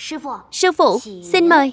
Sư phụ, xin mời.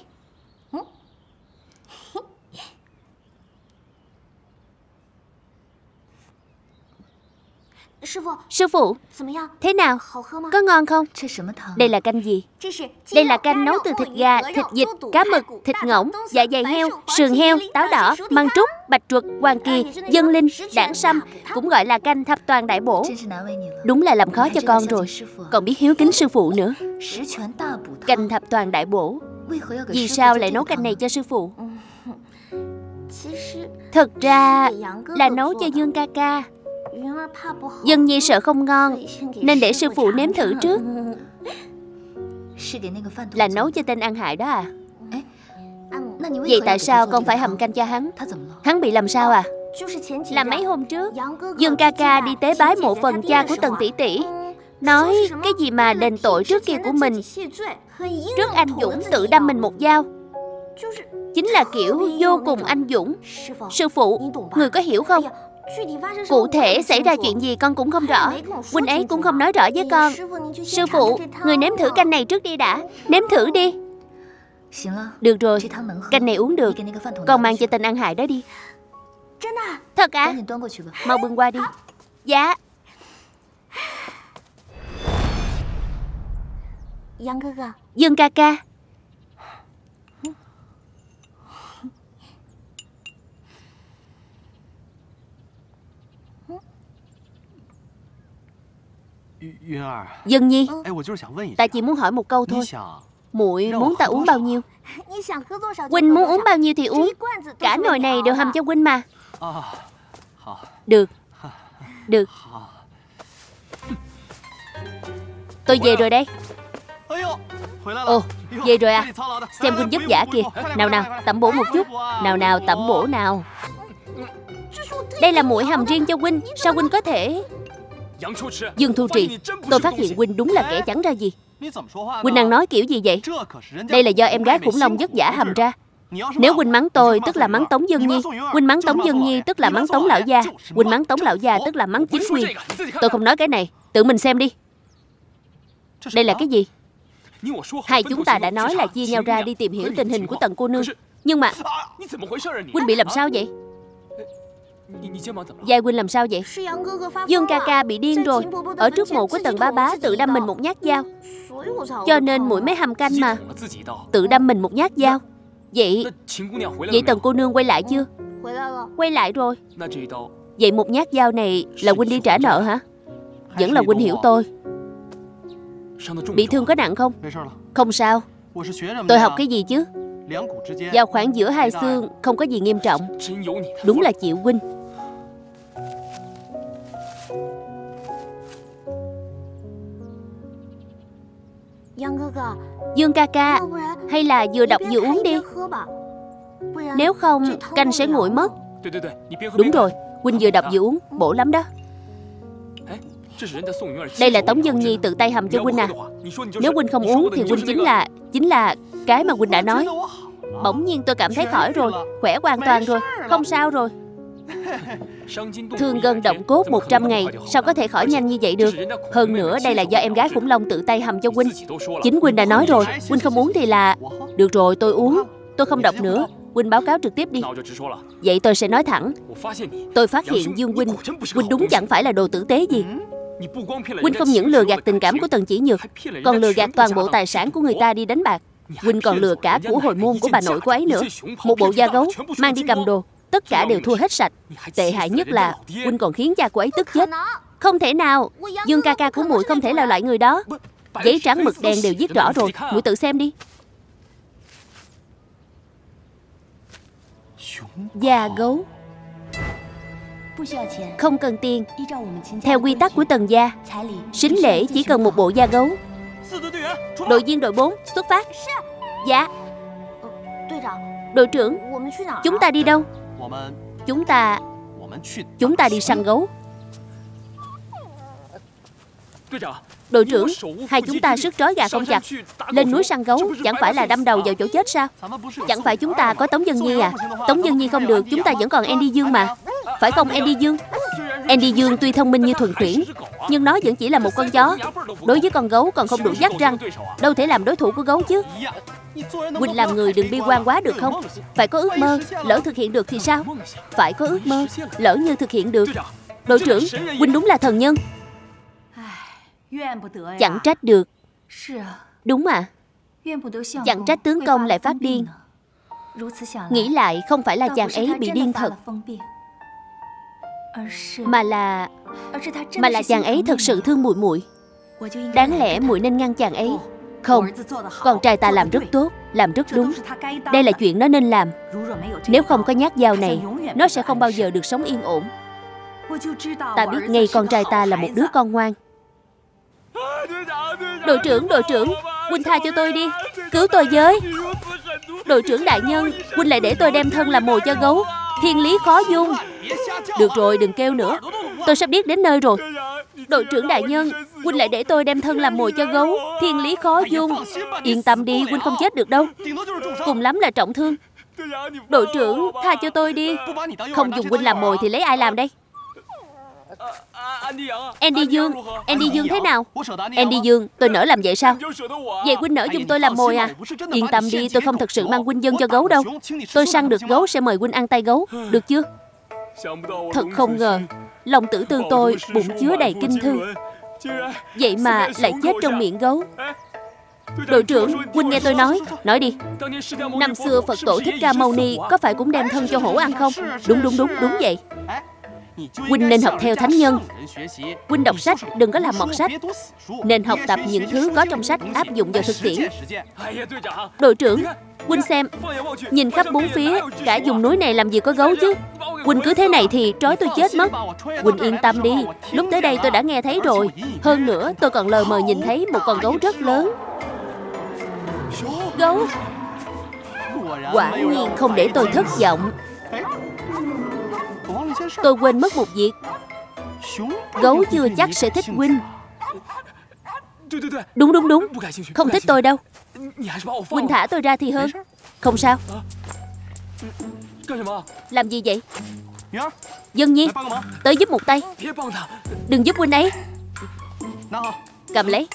Sư phụ, thế nào? Có ngon không? Đây là canh gì? Đây là canh nấu từ thịt gà, thịt vịt, cá mực, thịt ngỗng, dạ dày heo, sườn heo, táo đỏ, măng trúc, bạch tuộc, hoàng kỳ, dân linh, đảng sâm. Cũng gọi là canh thập toàn đại bổ. Đúng là làm khó cho con rồi. Còn biết hiếu kính sư phụ nữa. Canh thập toàn đại bổ. Vì sao lại nấu canh này cho sư phụ? Thực ra là nấu cho Dương ca ca. Dân Nhi sợ không ngon nên để sư phụ nếm thử trước. Là nấu cho tên ăn hại đó à? Vậy tại sao con phải hầm canh cho hắn? Hắn bị làm sao à? Là mấy hôm trước Dương ca ca đi tế bái mộ phần cha của Tần tỷ tỷ, nói cái gì mà đền tội trước kia của mình. Trước anh Dũng tự đâm mình một dao. Chính là kiểu vô cùng anh Dũng. Sư phụ, người có hiểu không? Cụ thể xảy ra chuyện gì con cũng không rõ. Huynh ấy cũng không nói rõ với con. Sư phụ, người nếm thử canh này trước đi đã. Nếm thử đi. Được rồi, canh này uống được. Con mang cho tên ăn hại đó đi. Thật à? Mau bưng qua đi. Dạ. Dương ca ca. Dân Nhi, ta chỉ muốn hỏi một câu thôi. Muội muốn ta uống bao nhiêu? Huynh muốn uống bao nhiêu thì uống. Cả nồi này đều hầm cho huynh mà. Được. Được. Tôi về rồi đây. Ồ, về rồi à? Xem huynh vất vả kìa. Nào nào, tẩm bổ một chút. Nào nào, tẩm bổ nào. Đây là muội hầm riêng cho huynh. Sao huynh có thể... Dương Thu Trì, tôi phát hiện huynh đúng là kẻ chẳng ra gì. Huynh đang nói kiểu gì vậy? Đây là do em gái khủng long vất vả hầm ra. Nếu huynh mắng tôi tức là mắng Tống Dân Nhi. Huynh mắng Tống Dân Nhi tức là mắng Tống lão gia. Huynh mắng Tống lão gia tức là mắng chính quyền. Tôi không nói cái này, tự mình xem đi. Đây là cái gì? Hai chúng ta đã nói là chia nhau ra đi tìm hiểu tình hình của Tần cô nương. Nhưng mà huynh bị làm sao vậy? Giai huynh làm sao vậy? Dương ca ca bị điên rồi. Ở trước mộ của Tần bá bá tự đâm mình một nhát dao. Cho nên muội mới hầm canh mà. Tự đâm mình một nhát dao. Vậy Tần cô nương quay lại chưa? Quay lại rồi. Vậy một nhát dao này là huynh đi trả nợ hả? Vẫn là huynh hiểu tôi. Bị thương có nặng không? Không sao. Tôi học cái gì chứ? Giao khoảng giữa hai xương không có gì nghiêm trọng. Đúng là chịu huynh. Dương ca ca, hay là vừa đọc vừa uống đi. Nếu không canh sẽ nguội mất. Đúng rồi, huynh vừa đọc vừa uống, bổ lắm đó. Đây là Tống Dân Nhi tự tay hầm cho huynh à. Nếu huynh không uống thì huynh chính là cái mà huynh đã nói. Bỗng nhiên tôi cảm thấy khỏi rồi, khỏe hoàn toàn rồi, không sao rồi. Thương gân động cốt 100 ngày, sao có thể khỏi nhanh như vậy được? Hơn nữa đây là do em gái khủng long tự tay hầm cho huynh. Chính huynh đã nói rồi, huynh không uống thì là... Được rồi, tôi uống, tôi không đọc nữa. Huynh báo cáo trực tiếp đi. Vậy tôi sẽ nói thẳng. Tôi phát hiện Dương huynh đúng chẳng phải là đồ tử tế gì. Huynh không những lừa gạt tình cảm của Tần Chỉ Nhược, còn lừa gạt toàn bộ tài sản của người ta đi đánh bạc. Huynh còn lừa cả của hồi môn của bà nội cô ấy nữa. Một bộ da gấu mang đi cầm đồ, tất cả đều thua hết sạch. Tệ hại nhất là huynh còn khiến cha cô ấy tức chết. Không thể nào, Dương ca ca của muội không thể là loại người đó. Giấy trắng mực đen đều viết rõ rồi, muội tự xem đi. Da gấu không cần tiền. Theo quy tắc của Tần gia, sính lễ chỉ cần một bộ da gấu. Đội viên đội 4 xuất phát. Dạ. Đội trưởng, chúng ta đi đâu? Chúng ta đi săn gấu. Đội trưởng, hai chúng ta sức trói gà không chặt, lên núi săn gấu chẳng phải là đâm đầu vào chỗ chết sao? Chẳng phải chúng ta có Tống Dân Nhi à? Tống Dân Nhi không được, chúng ta vẫn còn Andy Dương mà. Phải không Andy Dương? Andy Dương tuy thông minh như thuần khuyển, nhưng nó vẫn chỉ là một con chó. Đối với con gấu còn không đủ dắt răng, đâu thể làm đối thủ của gấu chứ. Huynh làm người đừng bi quan quá được không? Phải có ước mơ, lỡ thực hiện được thì sao? Phải có ước mơ, lỡ như thực hiện được. Đội trưởng, Huynh đúng là thần nhân. Chẳng trách được. Đúng à? Chẳng trách tướng công lại phát điên. Nghĩ lại không phải là chàng ấy bị điên thật, mà là chàng ấy thật sự thương muội muội. Đáng lẽ muội nên ngăn chàng ấy. Không, con trai ta làm rất tốt, làm rất đúng. Đây là chuyện nó nên làm. Nếu không có nhát dao này, nó sẽ không bao giờ được sống yên ổn. Ta biết ngay con trai ta là một đứa con ngoan. Đội trưởng, Huynh tha cho tôi đi, cứu tôi với. Đội trưởng đại nhân, Huynh lại để tôi đem thân làm mồi cho gấu, thiên lý khó dung. Được rồi, đừng kêu nữa, tôi sắp điếc đến nơi rồi. Đội trưởng đại nhân, Huynh lại để tôi đem thân làm mồi cho gấu, thiên lý khó dung. Yên tâm đi, Huynh không chết được đâu, cùng lắm là trọng thương. Đội trưởng, tha cho tôi đi. Không dùng Huynh làm mồi thì lấy ai làm đây? Andy Dương thế nào? Andy Dương, tôi nỡ làm vậy sao? Vậy Huynh nỡ dùng tôi làm mồi à? Yên tâm đi, tôi không thật sự mang Huynh dâng cho gấu đâu. Tôi săn được gấu sẽ mời Huynh ăn tay gấu, được chưa? Thật không ngờ, lòng tử tư tôi bụng chứa đầy kinh thư, vậy mà lại chết trong miệng gấu. Đội trưởng, Huynh nghe tôi nói đi. Năm xưa Phật tổ Thích Ca Mâu Ni có phải cũng đem thân cho hổ ăn không? Đúng vậy. Huynh nên học theo thánh nhân. Huynh đọc sách, đừng có làm mọt sách. Nên học tập những thứ có trong sách, áp dụng vào thực tiễn. Đội trưởng, Huynh xem, nhìn khắp bốn phía, cả vùng núi này làm gì có gấu chứ? Huynh cứ thế này thì trói tôi chết mất. Huynh yên tâm đi, lúc tới đây tôi đã nghe thấy rồi. Hơn nữa tôi còn lờ mờ nhìn thấy một con gấu rất lớn. Gấu. Quả nhiên không để tôi thất vọng. Tôi quên mất một việc. Gấu chưa chắc sẽ thích Huynh. Đúng, không thích tôi đâu. Huynh thả tôi ra thì hơn. Không sao. Làm gì vậy? Dân Nhi, tới giúp một tay. Đừng giúp Huynh ấy. Cầm lấy.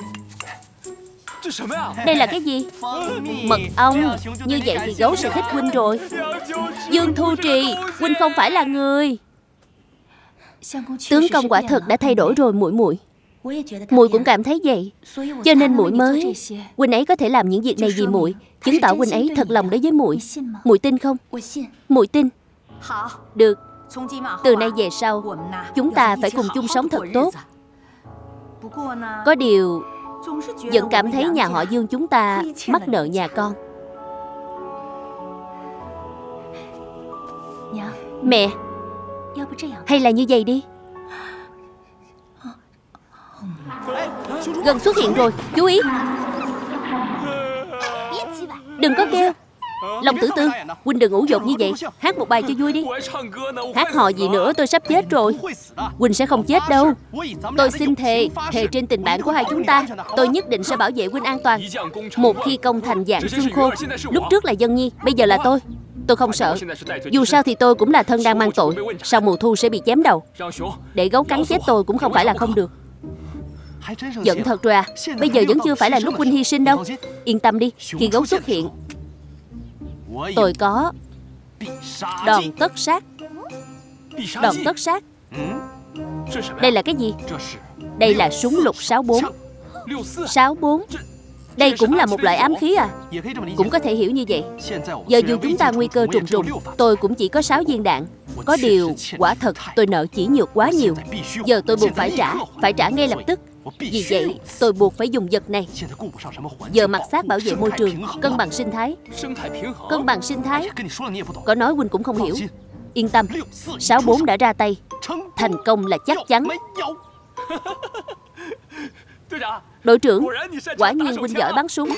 Đây là cái gì? Mật ong. Như vậy thì gấu sẽ thích Huynh rồi. Dương Thu Trì, Huynh không phải là người. Tướng công quả thật đã thay đổi rồi muội. Muội cũng cảm thấy vậy, cho nên muội mới. Huynh ấy có thể làm những việc này vì muội, chứng tỏ huynh ấy thật lòng đối với muội. Muội tin không? Muội tin. Được. Từ nay về sau, chúng ta phải cùng chung sống thật tốt. Có điều, vẫn cảm thấy nhà họ Dương chúng ta mắc nợ nhà con. Mẹ, hay là như vậy đi. Gần xuất hiện rồi, chú ý. Đừng có kêu. Long Tử Tư, huynh đừng ủ dột như vậy. Hát một bài cho vui đi. Hát hò gì nữa, tôi sắp chết rồi. Huynh sẽ không chết đâu. Tôi xin thề trên tình bạn của hai chúng ta, tôi nhất định sẽ bảo vệ huynh an toàn. Một khi công thành dạng xương khô. Lúc trước là Dân Nhi, bây giờ là tôi. Tôi không sợ. Dù sao thì tôi cũng là thân đang mang tội. Sau mùa thu sẽ bị chém đầu. Để gấu cắn chết tôi cũng không phải là không được. Giận thật rồi à. Bây giờ vẫn chưa phải là lúc huynh hy sinh đâu. Yên tâm đi, khi gấu xuất hiện, tôi có đòn tất sát. Đòn tất sát. Đây là cái gì? Đây là súng lục 64. 64. Đây cũng là một loại ám khí à? Cũng có thể hiểu như vậy. Giờ dù chúng ta nguy cơ trùng trùng, tôi cũng chỉ có 6 viên đạn. Có điều, quả thật tôi nợ chỉ nhược quá nhiều. Giờ tôi buộc phải trả ngay lập tức. Vì vậy, tôi buộc phải dùng vật này. Giờ mặt sát bảo vệ môi trường, cân bằng sinh thái. Cân bằng sinh thái. Có nói huynh cũng không hiểu. Yên tâm, 64 đã ra tay. Thành công là chắc chắn. Đội trưởng, quả nhiên huynh giỏi bắn súng.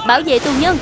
Bảo vệ tù nhân.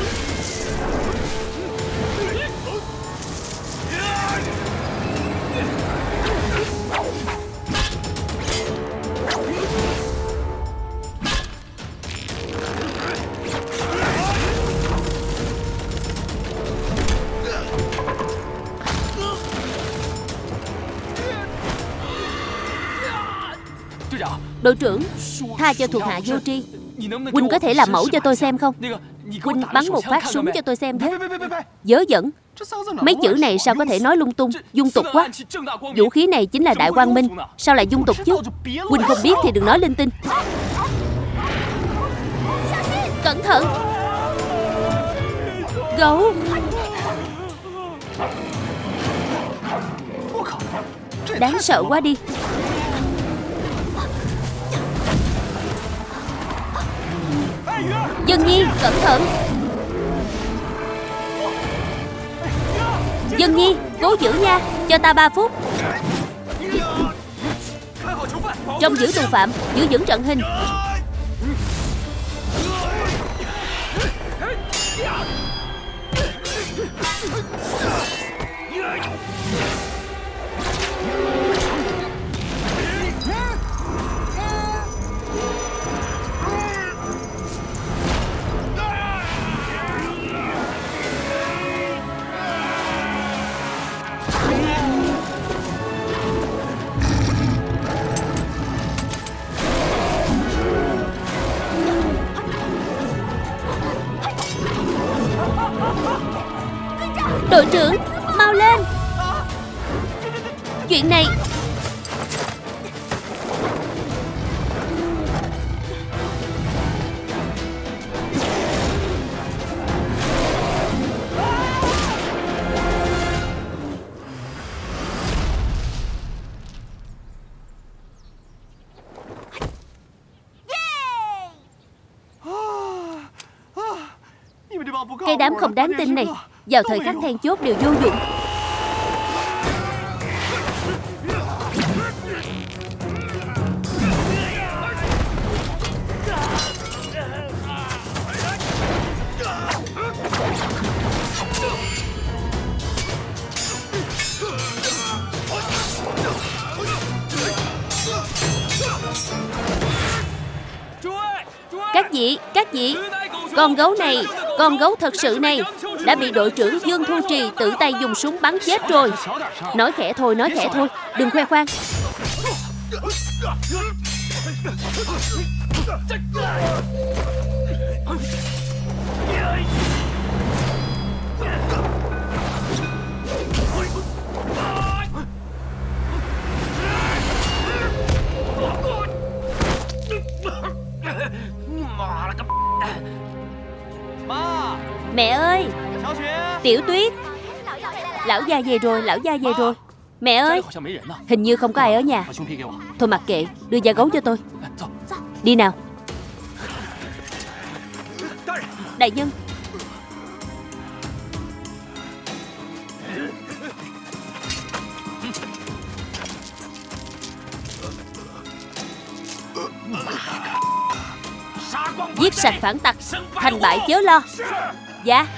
Đội trưởng, tha cho thuộc hạ vô tri. Huynh có thể làm mẫu cho tôi xem không? Huynh bắn một phát súng cho tôi xem với. Dớ dẫn. Mấy chữ này sao có thể nói lung tung, dung tục quá. Vũ khí này chính là Đại Quang Minh, sao lại dung tục chứ? Huynh không biết thì đừng nói linh tinh. Cẩn thận. Gấu. Đáng sợ quá đi. Dân Nhi, cẩn thận. Dân Nhi, cố giữ nha. Cho ta 3 phút. Trông giữ tù phạm, giữ vững trận hình. Đội trưởng, mau lên. Chuyện này cái đám không đáng tin này vào thời khắc then chốt đều vô dụng. Các vị, con gấu này, con gấu thật sự này đã bị đội trưởng Dương Thu Trì tự tay dùng súng bắn chết rồi. Nói khẽ thôi, đừng khoe khoang. Mẹ ơi, Tiểu Tuyết. Lão gia về rồi. Mẹ ơi, hình như không có ai ở nhà. Thôi mặc kệ, đưa da gấu cho tôi. Đi nào. Đại nhân. Giết sạch phản tặc, thành bại chớ lo. Dạ.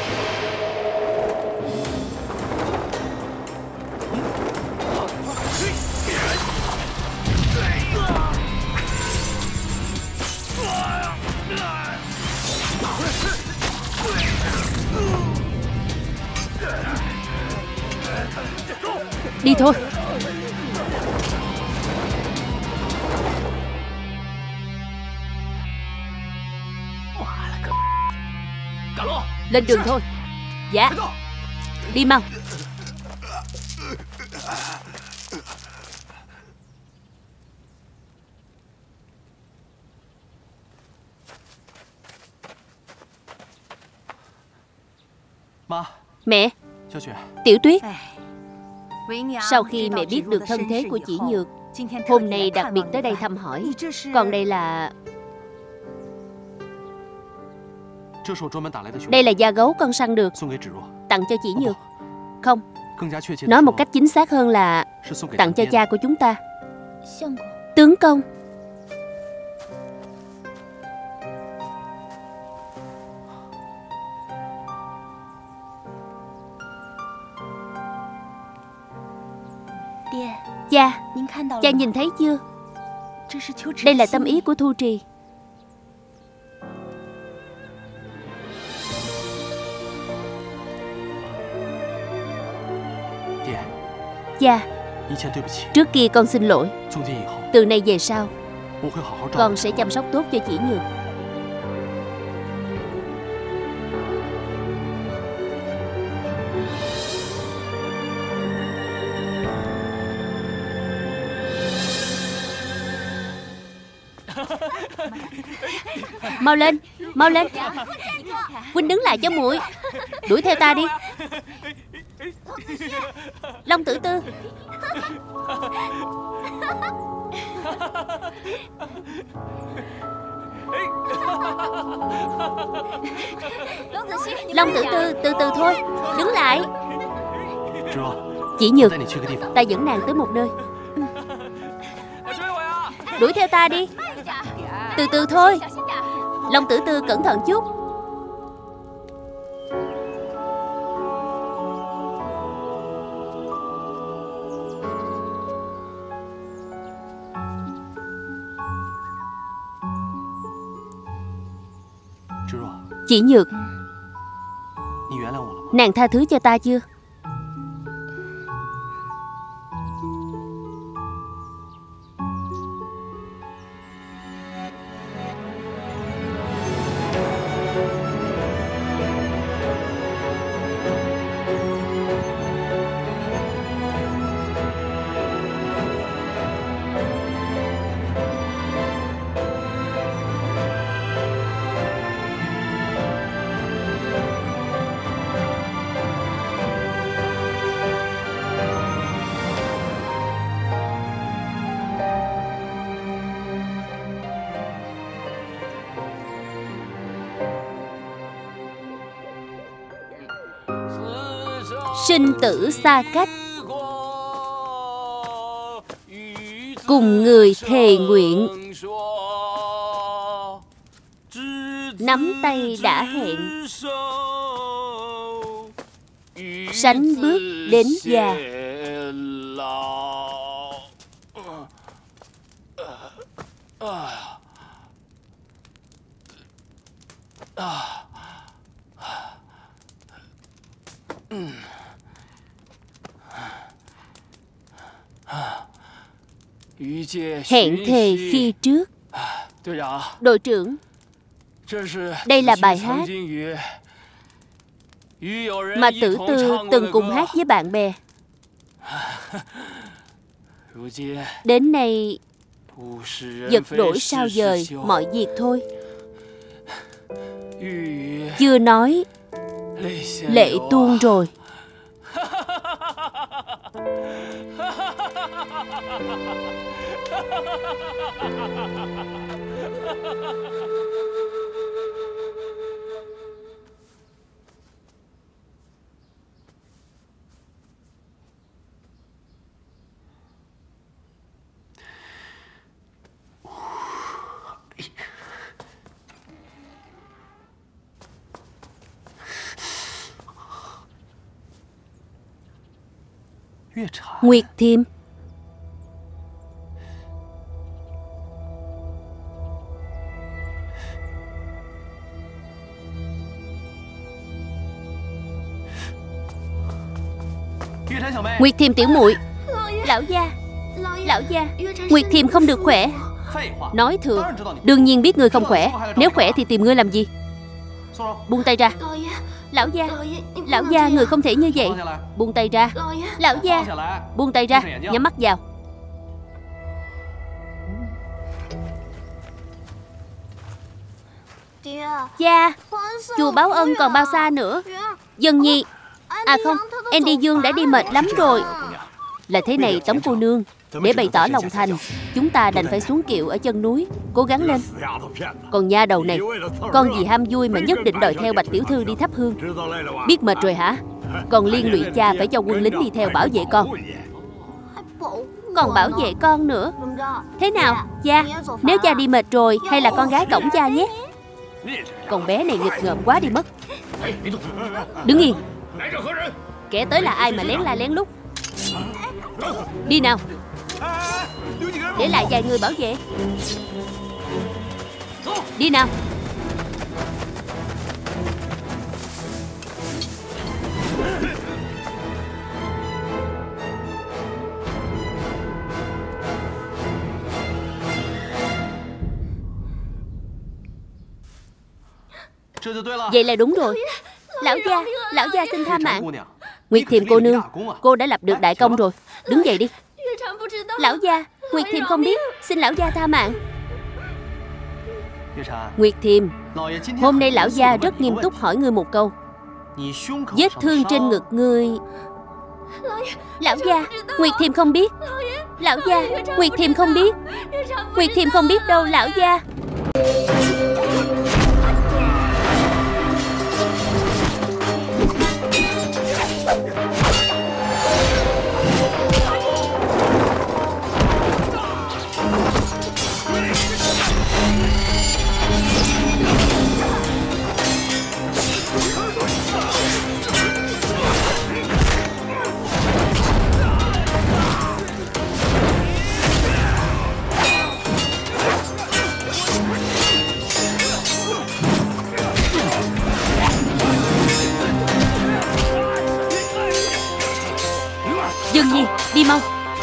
Đi thôi. Lên đường thôi. Dạ. Đi mau. Mẹ. Tiểu Tuyết. Sau khi mẹ biết được thân thế của chị Nhược, hôm nay đặc biệt tới đây thăm hỏi. Còn đây là... Đây là da gấu con săn được, tặng cho chị Nhược. Không, nói một cách chính xác hơn là tặng cho cha của chúng ta. Tướng công. Cha, cha nhìn thấy chưa? Đây là tâm ý của Thu Trì. Cha, trước kia con xin lỗi. Từ nay về sau, con sẽ chăm sóc tốt cho Chỉ Nhược. Mau lên, mau lên. Huynh đứng lại cho muội. Đuổi theo ta đi. Long Tử Tư. Long Tử Tư, từ từ thôi. Đứng lại. Chỉ Nhược, ta dẫn nàng tới một nơi. Đuổi theo ta đi. Từ từ thôi. Long Tử Tư, cẩn thận chút. Chỉ Nhược, nàng tha thứ cho ta chưa? Sinh tử xa cách, cùng người thề nguyện, nắm tay đã hẹn, sánh bước đến già. Hẹn thề khi trước. Đội trưởng, đây là bài hát mà Tử Tư từng cùng hát với bạn bè. Đến nay vật đổi sao dời, mọi việc thôi. Chưa nói lệ tuôn rồi. Nguyệt Thiêm. Nguyệt Thiêm tiểu muội. Lão gia, lão gia, Nguyệt Thiêm không được khỏe. Nói thừa, đương nhiên biết ngươi không khỏe. Nếu khỏe thì tìm ngươi làm gì? Buông tay ra. Lão gia, người không thể như vậy. Buông tay ra. Lão gia, buông tay ra, nhắm mắt vào. Cha, chùa Báo Ân còn bao xa nữa? Dân Nhi, à không, Andy Dương đã đi mệt lắm rồi. Là thế này Tống cô nương, để bày tỏ lòng thành, chúng ta đành phải xuống kiệu ở chân núi. Cố gắng lên. Còn nha đầu này, con vì ham vui mà nhất định đòi theo Bạch tiểu thư đi thắp hương. Biết mệt rồi hả? Còn liên lụy cha phải cho quân lính đi theo bảo vệ con. Còn bảo vệ con nữa. Thế nào, cha, nếu cha đi mệt rồi, hay là con gái cõng cha nhé. Con bé này nghịch ngợm quá đi mất. Đứng yên. Kẻ tới là ai mà lén la lén lút? Đi nào. Để lại vài người bảo vệ. Đi nào. Vậy là đúng rồi. Lão gia xin tha mạng. Nguyệt Thiềm cô nương, cô đã lập được đại công rồi. Đứng dậy đi. Lão gia, Nguyệt Thiềm không biết, xin lão gia tha mạng. Nguyệt Thiềm, hôm nay lão gia rất nghiêm túc hỏi ngươi một câu. Vết thương trên ngực ngươi... Lão gia, Nguyệt Thiềm không biết. Lão gia, Nguyệt Thiềm không biết. Nguyệt Thiềm không biết đâu lão gia. Dương Nhi, đi mau.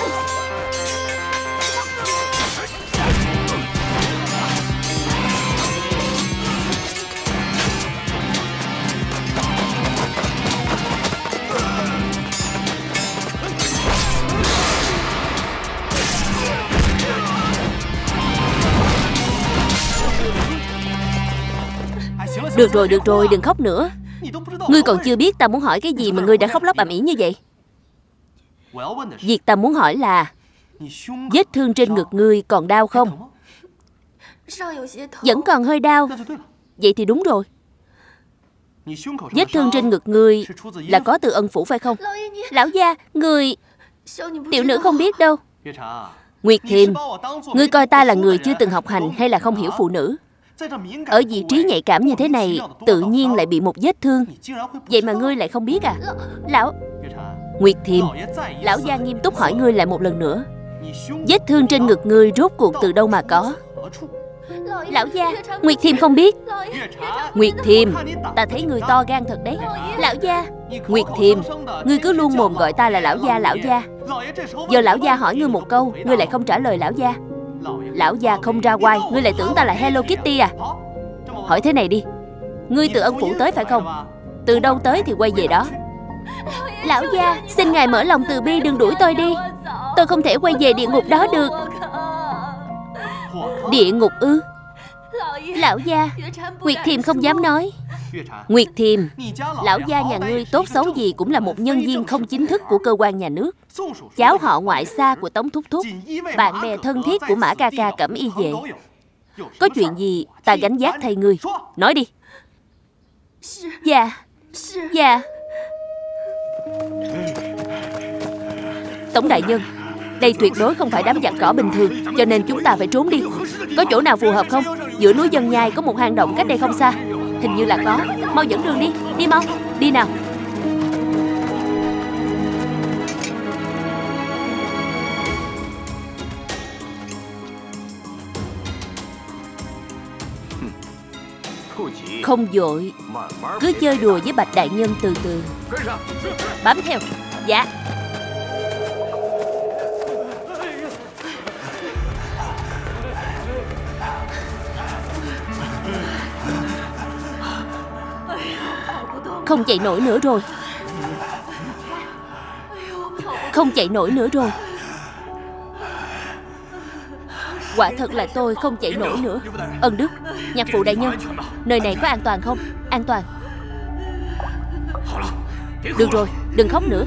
Được rồi, đừng khóc nữa. Ngươi còn chưa biết ta muốn hỏi cái gì mà ngươi đã khóc lóc ầm ĩ như vậy. Việc ta muốn hỏi là vết thương trên ngực ngươi còn đau không? Vẫn còn hơi đau. Vậy thì đúng rồi. Vết thương trên ngực ngươi là có từ ân phủ phải không? Lão gia, người... Tiểu nữ không biết đâu. Nguyệt Thiềm, ngươi coi ta là người chưa từng học hành hay là không hiểu phụ nữ? Ở vị trí nhạy cảm như thế này, tự nhiên lại bị một vết thương. Vậy mà ngươi lại không biết à? Nguyệt Thiềm, lão gia nghiêm túc hỏi ngươi lại một lần nữa. Vết thương trên ngực ngươi rốt cuộc từ đâu mà có? Lão gia, Nguyệt Thiềm không biết. Nguyệt Thiềm, ta thấy ngươi to gan thật đấy. Lão gia, Nguyệt Thiềm, ngươi cứ luôn mồm gọi ta là lão gia, lão gia. Giờ lão gia hỏi ngươi một câu, ngươi lại không trả lời lão gia. Lão gia không ra oai, ngươi lại tưởng ta là Hello Kitty à? Hỏi thế này đi, ngươi từ ân phủ tới phải không? Từ đâu tới thì quay về đó. Lão gia, xin ngài mở lòng từ bi, đừng đuổi tôi đi. Tôi không thể quay về địa ngục đó được. Địa ngục ư? Lão gia, Nguyệt Thiềm không dám nói. Nguyệt Thiềm, lão gia nhà ngươi tốt xấu gì cũng là một nhân viên không chính thức của cơ quan nhà nước, cháu họ ngoại xa của Tống Thúc Thúc, bạn bè thân thiết của Mã ca ca Cẩm Y Vệ. Có chuyện gì ta gánh vác thay ngươi. Nói đi. Dạ. Tống đại nhân, đây tuyệt đối không phải đám giặc cỏ bình thường, cho nên chúng ta phải trốn đi. Có chỗ nào phù hợp không? Giữa núi Dân Nhai có một hang động cách đây không xa. Hình như là có. Mau dẫn đường đi. Đi mau. Đi nào. Không vội, cứ chơi đùa với Bạch đại nhân từ từ. Bám theo. Dạ. Không chạy nổi nữa rồi. Không chạy nổi nữa rồi. Quả thật là tôi không chạy nổi nữa. Ân Đức, nhạc phụ đại nhân, nơi này có an toàn không? An toàn. Được rồi, đừng khóc nữa.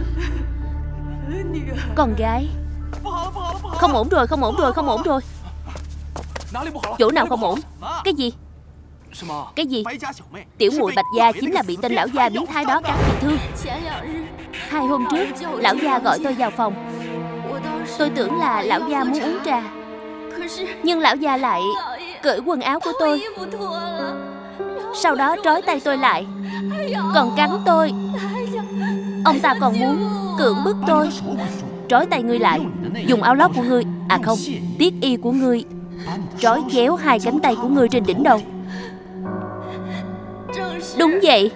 Con gái. Không ổn rồi, không ổn rồi, không ổn rồi. Chỗ nào không ổn? Cái gì? Cái gì? Tiểu muội Bạch Gia chính là bị tên lão gia biến thái đó cắn bị thương. 2 hôm trước, lão gia gọi tôi vào phòng. Tôi tưởng là lão gia muốn uống trà, nhưng lão gia lại cởi quần áo của tôi, sau đó trói tay tôi lại, còn cắn tôi. Ông ta còn muốn cưỡng bức tôi. Trói tay ngươi lại, dùng áo lót của ngươi, à không, tiết y của ngươi trói chéo hai cánh tay của ngươi trên đỉnh đầu. Đúng vậy.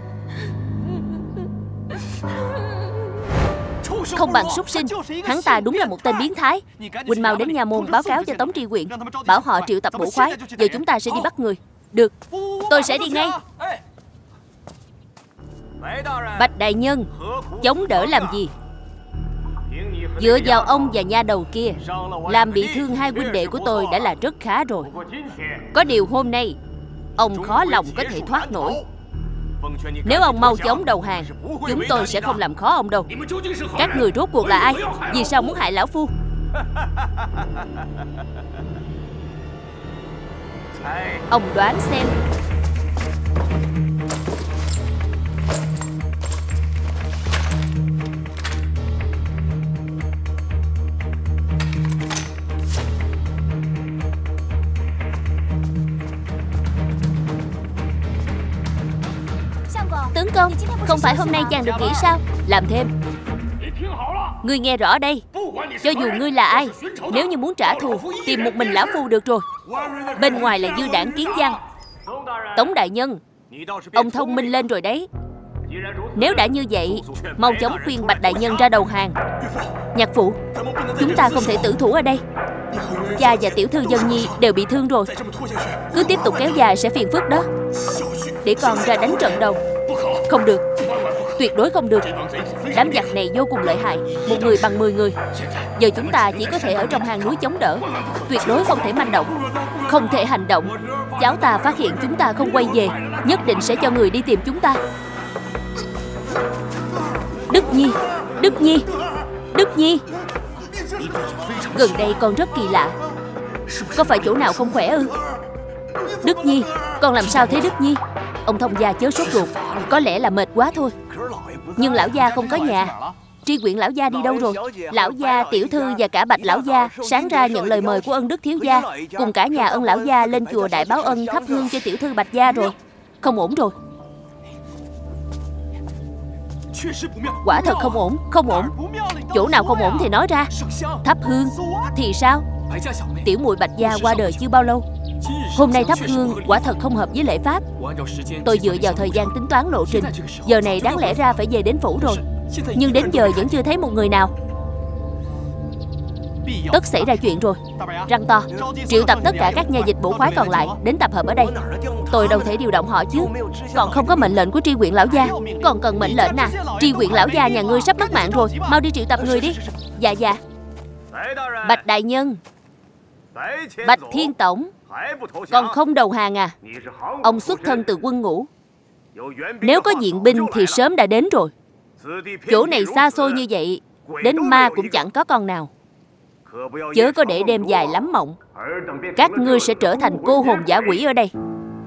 Không bằng súc sinh. Hắn ta đúng là một tên biến thái. Huynh mau đến nha môn báo cáo cho Tống Tri Huyện, bảo họ triệu tập bổ khoái. Giờ chúng ta sẽ đi bắt người. Được, tôi sẽ đi ngay. Bạch đại nhân, chống đỡ làm gì? Dựa vào ông và nha đầu kia, làm bị thương hai huynh đệ của tôi đã là rất khá rồi. Có điều hôm nay ông khó lòng có thể thoát nổi. Nếu ông mau chóng đầu hàng, chúng tôi sẽ không làm khó ông đâu. Các người rốt cuộc là ai? Vì sao muốn hại lão phu? Ông đoán xem. Tướng công, không phải hôm nay chàng được nghỉ sao? Làm thêm. Ngươi nghe rõ đây. Cho dù ngươi là ai, nếu như muốn trả thù, tìm một mình lão phu được rồi. Bên ngoài là dư đảng kiến văn. Tống đại nhân, ông thông minh lên rồi đấy. Nếu đã như vậy, mau chóng khuyên Bạch đại nhân ra đầu hàng. Nhạc phụ, chúng ta không thể tử thủ ở đây. Cha và tiểu thư Dân Nhi đều bị thương rồi. Cứ tiếp tục kéo dài sẽ phiền phức đó. Để con ra đánh trận đầu. Không được, tuyệt đối không được. Đám giặc này vô cùng lợi hại, một người bằng 10 người. Giờ chúng ta chỉ có thể ở trong hang núi chống đỡ, tuyệt đối không thể manh động, không thể hành động. Cháu ta phát hiện chúng ta không quay về, nhất định sẽ cho người đi tìm chúng ta. Đức Nhi, Đức Nhi, Đức Nhi. Gần đây con rất kỳ lạ. Có phải chỗ nào không khỏe ư? Đức Nhi, con làm sao thế Đức Nhi? Ông thông gia chớ sốt ruột, có lẽ là mệt quá thôi. Nhưng lão gia không có nhà. Tri huyện lão gia đi đâu rồi? Lão gia, tiểu thư và cả Bạch lão gia sáng ra nhận lời mời của ân đức thiếu gia, cùng cả nhà ân lão gia lên chùa Đại Báo Ân thắp hương cho tiểu thư Bạch gia rồi. Không ổn rồi. Quả thật không ổn, không ổn. Chỗ nào không ổn thì nói ra. Thắp hương thì sao? Tiểu muội Bạch gia qua đời chưa bao lâu. Hôm nay thắp hương quả thật không hợp với lễ pháp. Tôi dựa vào thời gian tính toán lộ trình, giờ này đáng lẽ ra phải về đến phủ rồi. Nhưng đến giờ vẫn chưa thấy một người nào. Tất xảy ra chuyện rồi. Răng to, triệu tập tất cả các nhà dịch bổ khoái còn lại đến tập hợp ở đây. Tôi đâu thể điều động họ chứ. Còn không có mệnh lệnh của tri huyện lão gia. Còn cần mệnh lệnh à? Tri huyện lão gia nhà ngươi sắp mất mạng rồi. Mau đi triệu tập người đi. Dạ dạ. Bạch đại nhân, Bạch Thiên Tổng, còn không đầu hàng à? Ông xuất thân từ quân ngũ, nếu có viện binh thì sớm đã đến rồi. Chỗ này xa xôi như vậy, đến ma cũng chẳng có con nào. Chớ có để đêm dài lắm mộng. Các ngươi sẽ trở thành cô hồn dã quỷ ở đây.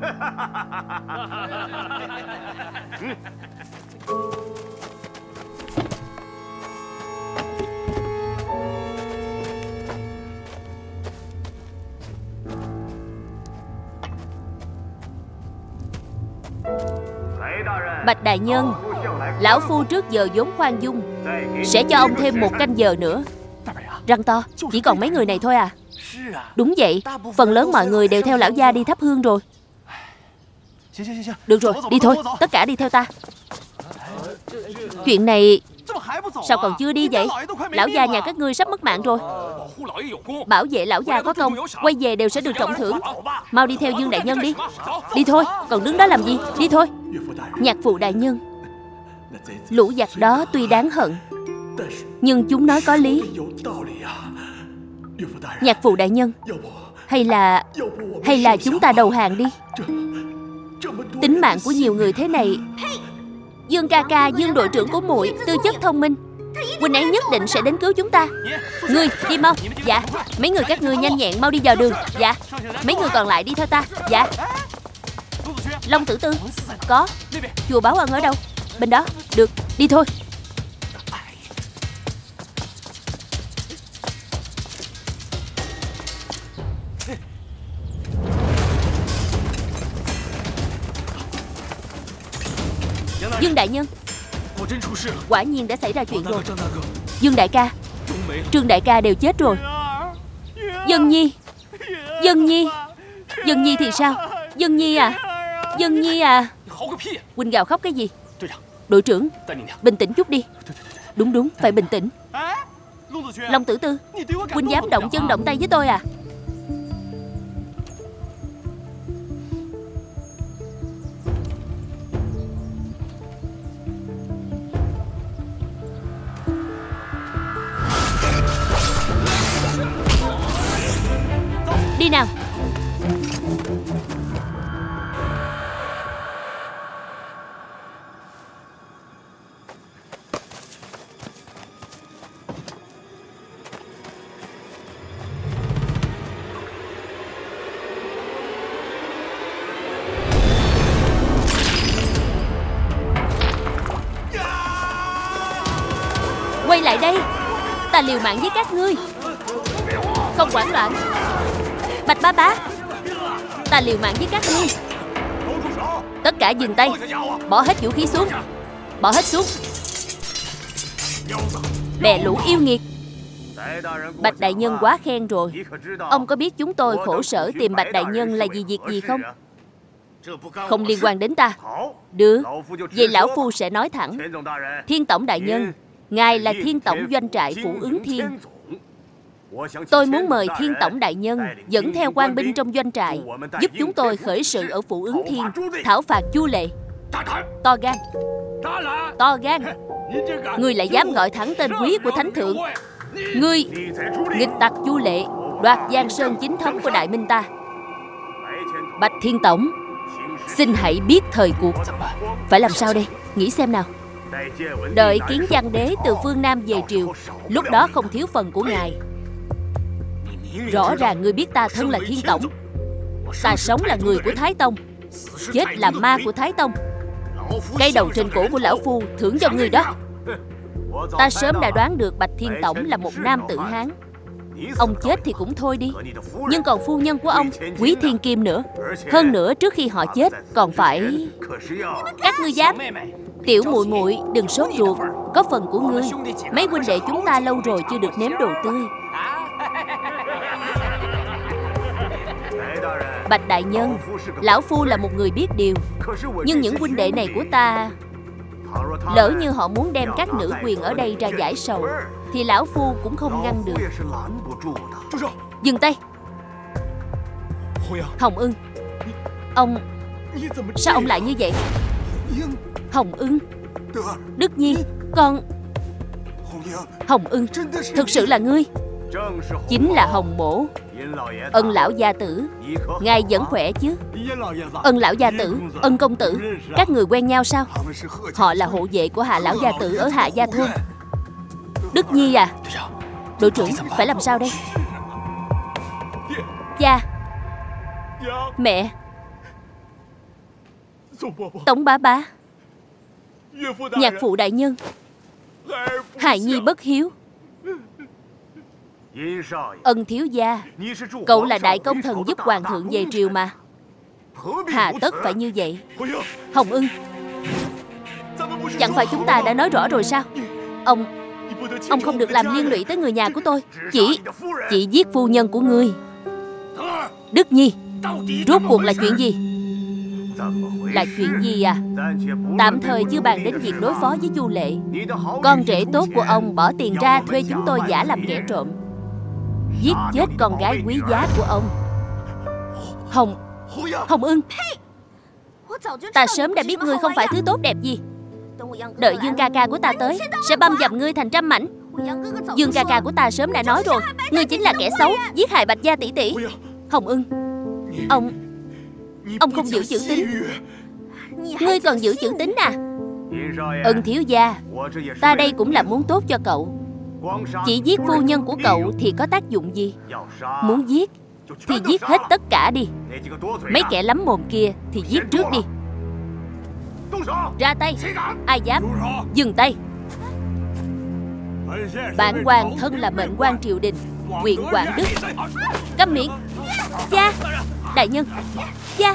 Bạch đại nhân, lão phu trước giờ vốn khoan dung, sẽ cho ông thêm 1 canh giờ nữa. Răng to, chỉ còn mấy người này thôi à? Đúng vậy, phần lớn mọi người đều theo lão gia đi thắp hương rồi. Được rồi, đi thôi, tất cả đi theo ta. Chuyện này sao còn chưa đi vậy? Lão gia nhà các ngươi sắp mất mạng rồi. Bảo vệ lão gia có công, quay về đều sẽ được trọng thưởng. Mau đi theo Dương đại nhân đi. Đi thôi, còn đứng đó làm gì? Đi thôi. Nhạc phụ đại nhân, lũ giặc đó tuy đáng hận, nhưng chúng nói có lý. Nhạc phụ đại nhân, hay là chúng ta đầu hàng đi. Tính mạng của nhiều người thế này. Dương ca ca, Dương đội trưởng của muội tư chất thông minh, huynh ấy nhất định sẽ đến cứu chúng ta. Ngươi đi mau. Dạ. Mấy người các ngươi nhanh nhẹn mau đi vào đường. Dạ. Mấy người còn lại đi theo ta. Dạ. Long Tử Tư. Có. Chùa Báo Ân ở đâu? Bên đó. Được, đi thôi. Dương đại nhân, quả nhiên đã xảy ra chuyện rồi. Dương đại ca, Trương đại ca đều chết rồi. Dân Nhi, Dân Nhi, Dân Nhi thì sao? Dân Nhi à, Dân Nhi à. Huynh gào khóc cái gì? Đội trưởng, bình tĩnh chút đi. Đúng, phải bình tĩnh. Long Tử Tư, huynh dám động chân động tay với tôi à? Đi nào. Quay lại đây, ta liều mạng với các ngươi. Không hoảng loạn. Bạch Bá Bá, ta liều mạng với các ngươi. Tất cả dừng tay, bỏ hết vũ khí xuống. Bỏ hết xuống. Bè lũ yêu nghiệt. Bạch đại nhân quá khen rồi. Ông có biết chúng tôi khổ sở tìm Bạch đại nhân là vì việc gì không? Không liên quan đến ta. Được, vậy lão phu sẽ nói thẳng. Thiên tổng đại nhân, ngài là thiên tổng doanh trại Phủ Ứng Thiên. Tôi muốn mời thiên tổng đại nhân dẫn theo quan binh trong doanh trại, giúp chúng tôi khởi sự ở Phủ Ứng Thiên, thảo phạt Chu Lệ. To gan, to gan. Ngươi lại dám gọi thẳng tên quý của thánh thượng. Ngươi nghịch tặc Chu Lệ, đoạt Giang Sơn chính thống của Đại Minh ta. Bạch thiên tổng, xin hãy biết thời cuộc. Phải làm sao đây? Nghĩ xem nào. Đợi Kiến Văn đế từ phương Nam về triều, lúc đó không thiếu phần của ngài. Rõ ràng ngươi biết ta thân là thiên tổng. Ta sống là người của Thái Tông, chết là ma của Thái Tông. Cái đầu trên cổ của lão phu thưởng cho ngươi đó. Ta sớm đã đoán được Bạch thiên tổng là một nam tử Hán. Ông chết thì cũng thôi đi, nhưng còn phu nhân của ông, Quý Thiên Kim nữa. Hơn nữa trước khi họ chết còn phải... Các ngươi dám? Tiểu muội muội đừng sốt ruột, có phần của ngươi. Mấy huynh đệ chúng ta lâu rồi chưa được nếm đồ tươi. Bạch đại nhân, lão phu là một người biết điều, nhưng những huynh đệ này của ta, lỡ như họ muốn đem các nữ quyền ở đây ra giải sầu, thì lão phu cũng không ngăn được. Dừng tay. Hồng Ưng, ông... Sao ông lại như vậy? Hồng Ưng, Đức Nhi, con... Hồng Ưng, thực sự là ngươi. Chính là Hồng Mỗ. Ân lão gia tử, ngài vẫn khỏe chứ? Ân lão gia tử, Ân công tử, các người quen nhau sao? Họ là hộ vệ của Hạ lão gia tử ở Hạ Gia Thôn. Đức Nhi à? Đội trưởng, phải làm sao đây? Cha, mẹ, Tổng bá bá, nhạc phụ đại nhân, hài nhi bất hiếu. Ân thiếu gia, cậu là đại công thần giúp hoàng thượng về triều mà, hà tất phải như vậy? Hồng Ưng, chẳng phải chúng ta đã nói rõ rồi sao? Ông không được làm liên lụy tới người nhà của tôi. Chỉ giết phu nhân của ngươi. Đức Nhi, rốt cuộc là chuyện gì? Là chuyện gì à? Tạm thời chưa bàn đến việc đối phó với Chu Lệ. Con rể tốt của ông bỏ tiền ra thuê chúng tôi giả làm kẻ trộm, giết chết con gái quý giá của ông. Hồng Ưng, ta sớm đã biết ngươi không phải thứ tốt đẹp gì. Đợi Dương ca ca của ta tới, sẽ băm dập ngươi thành trăm mảnh. Dương ca ca của ta sớm đã nói rồi, ngươi chính là kẻ xấu, giết hại Bạch gia tỷ tỷ. Hồng Ưng, ông không giữ chữ tín. Ngươi còn giữ chữ tín à? Ân thiếu gia, ta đây cũng là muốn tốt cho cậu. Chỉ giết phu nhân của cậu thì có tác dụng gì? Muốn giết thì giết hết tất cả đi. Mấy kẻ lắm mồm kia thì giết trước đi. Ra tay. Ai dám? Dừng tay. Bản quan thân là mệnh quan triều đình, quyền quản đức. Câm miệng. Cha, đại nhân, cha.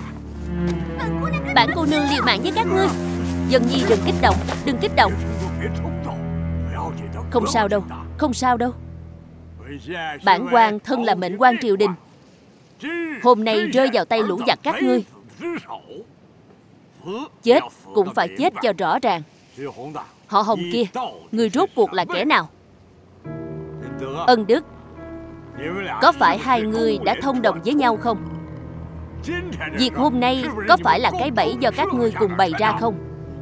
Bản cô nương liều mạng với các ngươi. Dân Nhi đừng kích động, đừng kích động. Không sao đâu, không sao đâu. Bản quan thân là mệnh quan triều đình, hôm nay rơi vào tay lũ giặc các ngươi, chết cũng phải chết cho rõ ràng. Họ Hồng kia, ngươi rốt cuộc là kẻ nào? Ân Đức, có phải hai người đã thông đồng với nhau không? Việc hôm nay có phải là cái bẫy do các ngươi cùng bày ra không?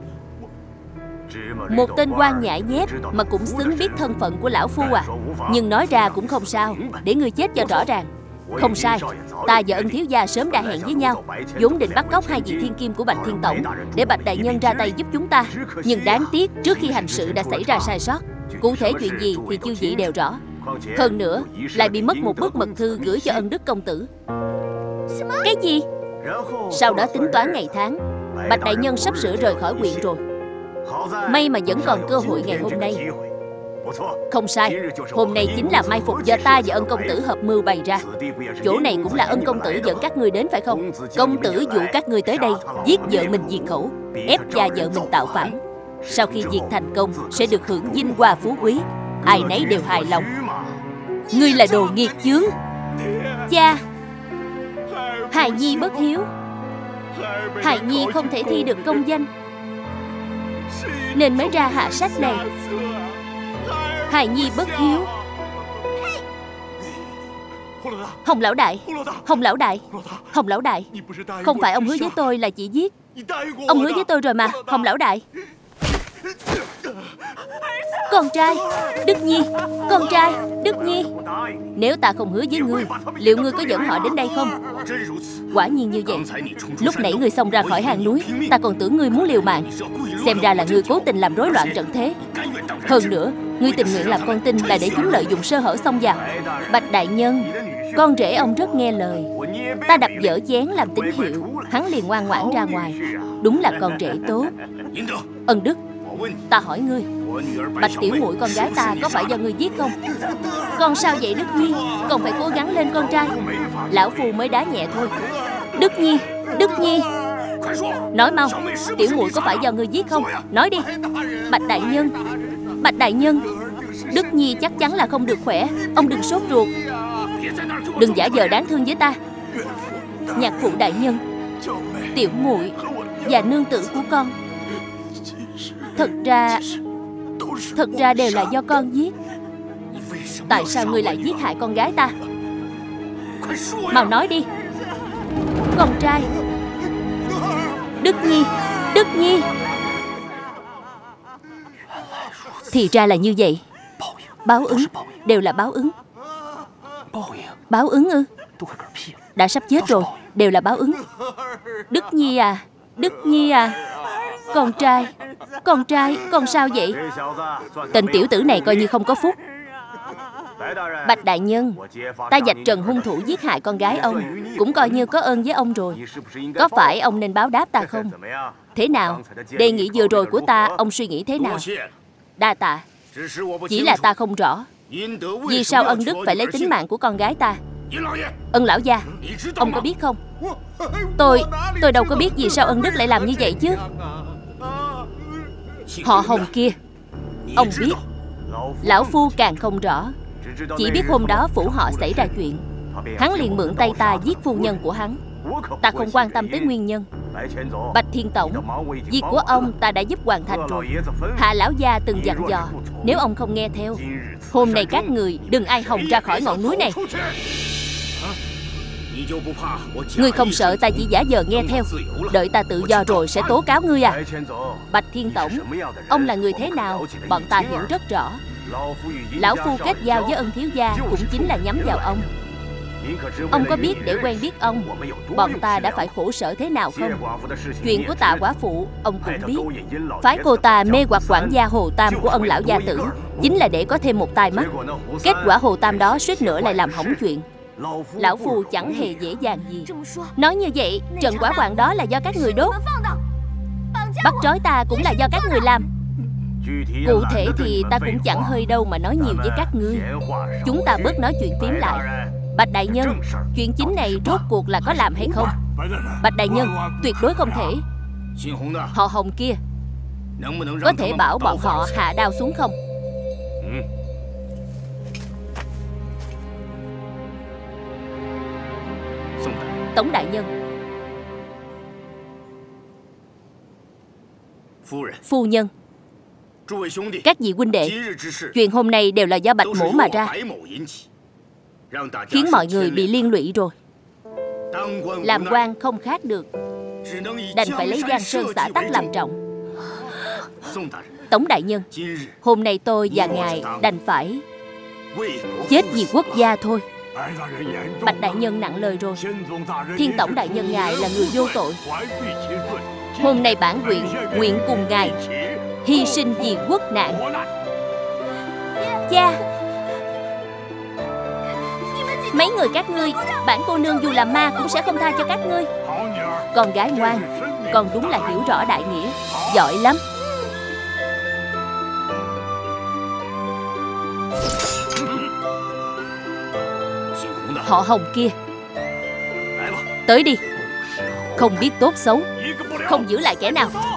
Một tên quan nhãi nhép mà cũng xứng biết thân phận của lão phu à? Nhưng nói ra cũng không sao, để ngươi chết cho rõ ràng. Không sai, ta và Ân thiếu gia sớm đã hẹn với nhau, vốn định bắt cóc hai vị thiên kim của Bạch Thiên Tổng để Bạch đại nhân ra tay giúp chúng ta. Nhưng đáng tiếc trước khi hành sự đã xảy ra sai sót. Cụ thể chuyện gì thì chư vị đều rõ. Hơn nữa lại bị mất một bức mật thư gửi cho Ân Đức công tử. Cái gì? Sau đó tính toán ngày tháng, Bạch đại nhân sắp sửa rời khỏi huyện rồi. May mà vẫn còn cơ hội ngày hôm nay. Không sai, hôm nay chính là mai phục do ta và Ân công tử hợp mưu bày ra. Chỗ này cũng là Ân công tử dẫn các ngươi đến phải không? Công tử dụ các ngươi tới đây giết vợ mình diệt khẩu, ép cha vợ mình tạo phản. Sau khi diệt thành công sẽ được hưởng vinh hoa phú quý, ai nấy đều hài lòng. Ngươi là đồ nghiệt chướng. Cha, hài nhi bất hiếu, hài nhi không thể thi được công danh nên mới ra hạ sách này. Hài nhi bất hiếu. Hồng lão đại, Hồng lão đại, Hồng lão đại, không phải ông hứa với tôi là chỉ giết. Ông hứa với tôi rồi mà, Hồng lão đại. Con trai, Đức Nhi, con trai, Đức Nhi. Nếu ta không hứa với ngươi, liệu ngươi có dẫn họ đến đây không? Quả nhiên như vậy. Lúc nãy ngươi xông ra khỏi hang núi, ta còn tưởng ngươi muốn liều mạng. Xem ra là ngươi cố tình làm rối loạn trận thế. Hơn nữa, ngươi tình nguyện làm con tin là để chúng lợi dụng sơ hở xông vào. Bạch đại nhân, con rể ông rất nghe lời. Ta đập dở chén làm tín hiệu, hắn liền ngoan ngoãn ra ngoài. Đúng là con rể tốt. Ân Đức, ta hỏi ngươi, Bạch tiểu muội con gái ta có phải do ngươi giết không? Con sao vậy Đức Nhi? Con phải cố gắng lên con trai. Lão phu mới đá nhẹ thôi. Đức Nhi, Đức Nhi, nói mau, tiểu muội có phải do ngươi giết không? Nói đi. Bạch đại nhân, Bạch đại nhân, Đức Nhi chắc chắn là không được khỏe. Ông đừng sốt ruột, đừng giả vờ đáng thương với ta. Nhạc phụ đại nhân, tiểu muội và nương tử của con Thật ra đều là do con giết. Tại sao ngươi lại giết hại con gái ta? Mau nói đi. Con trai, Đức Nhi, Đức Nhi. Thì ra là như vậy. Báo ứng, đều là báo ứng. Báo ứng ư? Đã sắp chết rồi, đều là báo ứng. Đức Nhi à, Đức Nhi à. Con trai, con sao vậy? Tên tiểu tử này coi như không có phúc. Bạch đại nhân, ta vạch trần hung thủ giết hại con gái ông, cũng coi như có ơn với ông rồi. Có phải ông nên báo đáp ta không? Thế nào? Đề nghị vừa rồi của ta, ông suy nghĩ thế nào? Đa tạ. Chỉ là ta không rõ vì sao Ân Đức phải lấy tính mạng của con gái ta. Ân lão gia, ông có biết không? Tôi đâu có biết vì sao Ân Đức lại làm như vậy chứ. Họ Hồng kia, ông biết. Lão phu càng không rõ. Chỉ biết hôm đó phủ họ xảy ra chuyện, hắn liền mượn tay ta giết phu nhân của hắn. Ta không quan tâm tới nguyên nhân. Bạch Thiên Tổng, việc của ông ta đã giúp hoàn thành rồi. Hạ lão gia từng dặn dò, nếu ông không nghe theo, hôm nay các người đừng ai hòng ra khỏi ngọn núi này. Ngươi không sợ ta chỉ giả vờ nghe theo, đợi ta tự do rồi sẽ tố cáo ngươi à? Bạch Thiên Tổng, ông là người thế nào, bọn ta hiểu rất rõ. Lão phu kết giao với Ân thiếu gia cũng chính là nhắm vào ông. Ông có biết để quen biết ông, bọn ta đã phải khổ sở thế nào không? Chuyện của Tạ quả phụ, ông cũng biết. Phái cô ta mê hoặc quản gia Hồ Tam của Ân lão gia tử, chính là để có thêm một tai mắt. Kết quả Hồ Tam đó suýt nữa lại làm hỏng chuyện. Lão phu chẳng hề dễ dàng gì. Nói như vậy, trận quả hoàng đó là do các người đốt. Bắt trói ta cũng là do các người làm. Cụ thể thì ta cũng chẳng hơi đâu mà nói nhiều với các ngươi. Chúng ta bớt nói chuyện phím lại. Bạch đại nhân, chuyện chính này rốt cuộc là có làm hay không? Bạch đại nhân, tuyệt đối không thể. Họ Hồng kia, có thể bảo bọn họ hạ đao xuống không? Tổng đại nhân. Phu nhân. Các vị huynh đệ, chuyện hôm nay đều là do Bạch Mỗ mà ra, khiến mọi người bị liên lụy rồi. Làm quan không khác được, đành phải lấy Giang Sơn xã tắc làm trọng. Tổng đại nhân, hôm nay tôi và ngài đành phải chết vì quốc gia thôi. Bạch đại nhân nặng lời rồi. Thiên tổng đại nhân ngài là người vô tội. Hôm nay bản quyện nguyện cùng ngài hy sinh vì quốc nạn. Cha, mấy người các ngươi, bản cô nương dù là ma cũng sẽ không tha cho các ngươi. Con gái ngoan, con đúng là hiểu rõ đại nghĩa, giỏi lắm. Họ Hồng kia, tới đi. Không biết tốt xấu, không giữ lại kẻ nào.